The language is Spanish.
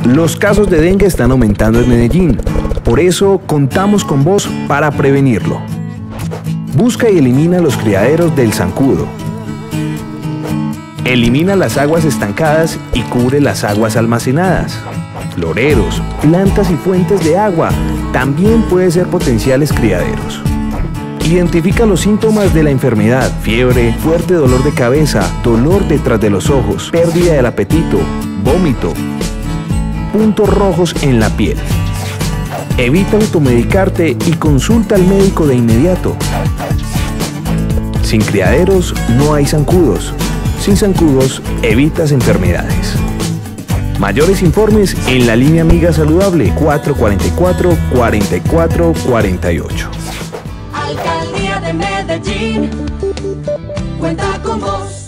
Los casos de dengue están aumentando en Medellín, por eso contamos con vos para prevenirlo. Busca y elimina los criaderos del zancudo. Elimina las aguas estancadas y cubre las aguas almacenadas. Floreros, plantas y fuentes de agua también pueden ser potenciales criaderos. Identifica los síntomas de la enfermedad: fiebre, fuerte dolor de cabeza, dolor detrás de los ojos, pérdida del apetito, vómito, puntos rojos en la piel. Evita automedicarte y consulta al médico de inmediato. Sin criaderos no hay zancudos. Sin zancudos evitas enfermedades. Mayores informes en la línea Amiga Saludable 444-4448. Alcaldía de Medellín, cuenta con vos.